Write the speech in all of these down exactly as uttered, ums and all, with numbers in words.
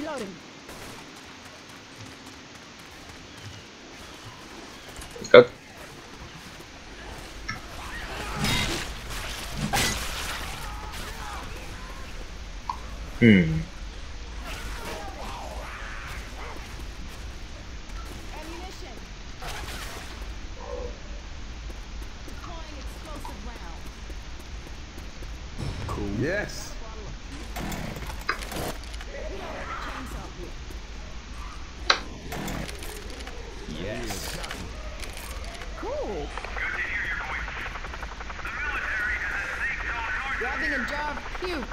Reloading. Go. Hmm. Ammunition. Deploying explosive round. Cool. Yes. Chainsaw here. Yes. Cool. Grabbing a jar of puke.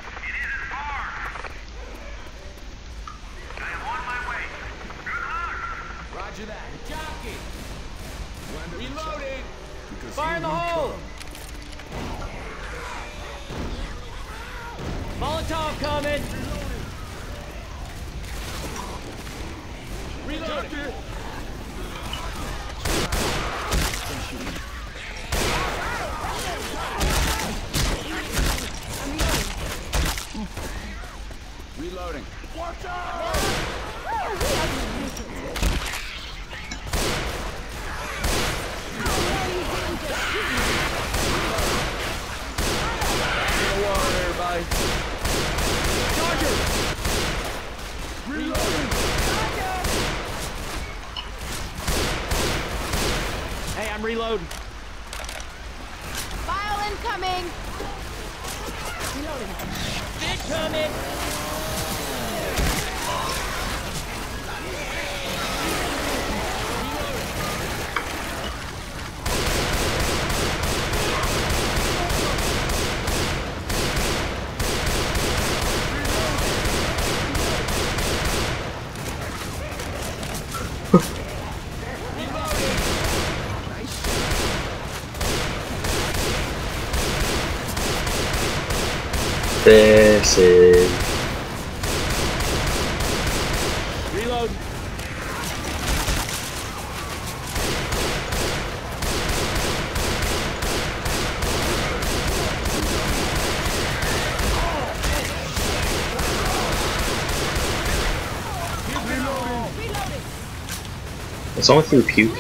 Roger that. Jockey. Reloading. Fire in the hole. Molotov coming. Reloading. Reloading. Watch out! Everybody. Charger! Reloading! Hey, I'm reloading. File incoming. Reloading. Incoming! This is. Reload. Someone threw puke.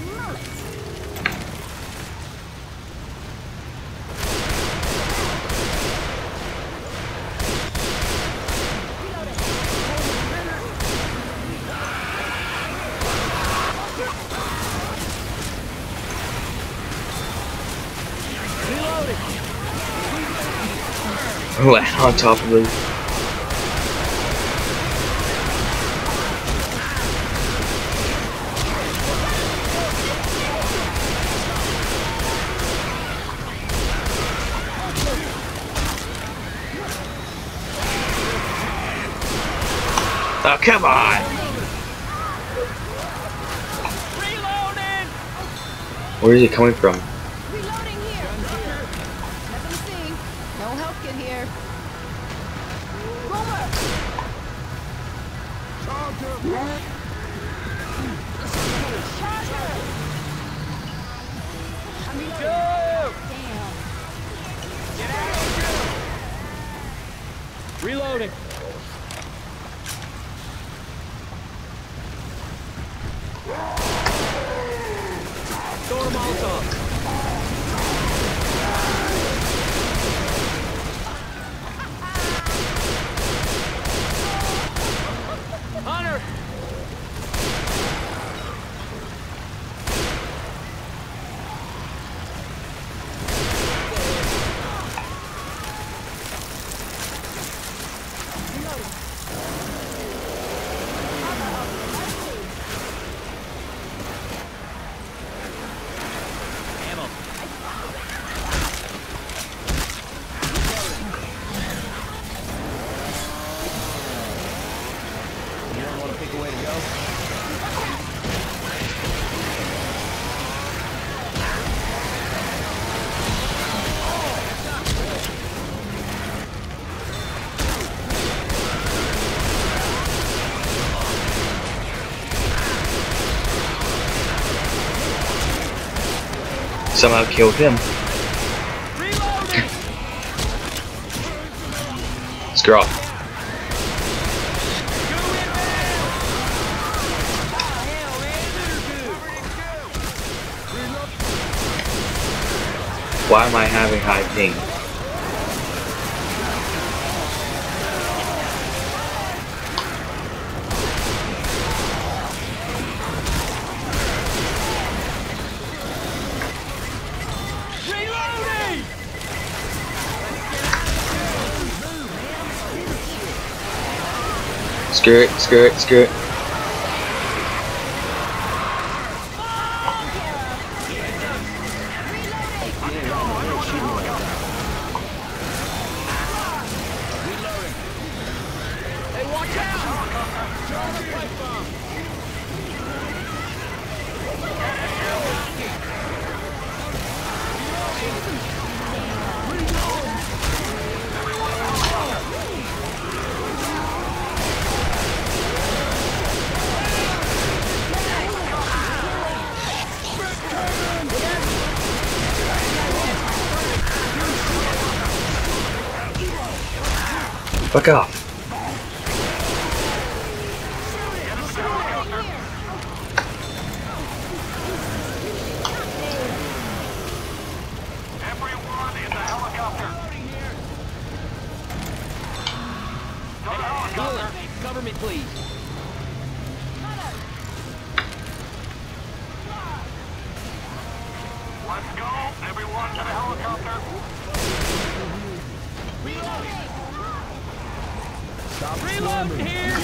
Oh, on top of it. Oh, come on! Reloading! Where is it coming from? Reloading here. Nothing to see. No help kit here. Rover. Charger. I'm reloading. Go! Damn. Get out! Reloading. Throw a Molotov. Hunter! Ammo. You want to pick a way to go? Somehow killed him. Reloading! Screw off. Go in Why am I having high ping? Reloading! Screw it, screw it, screw it. Hey, watch out! Throw the pipe bomb! Fuck off. Everyone in the helicopter. Go to the helicopter. Cover me, please. Let's go. Everyone to the helicopter. Stop reloading here!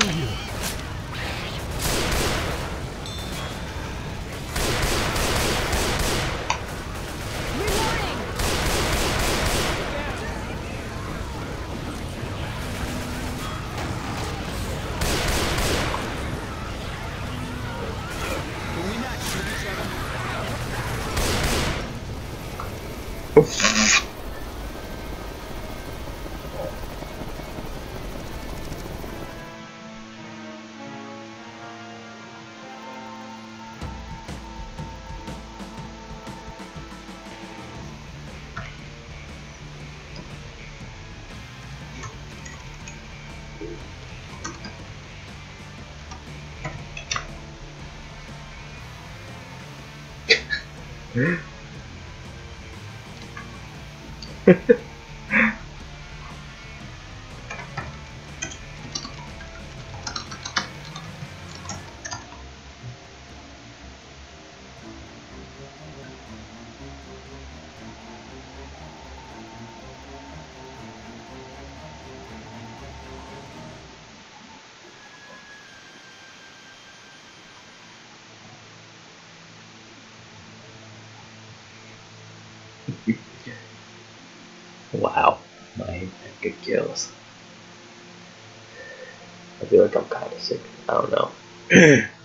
Can we not shoot each other? Wow, my had good kills. I feel like I'm kind of sick. I don't know.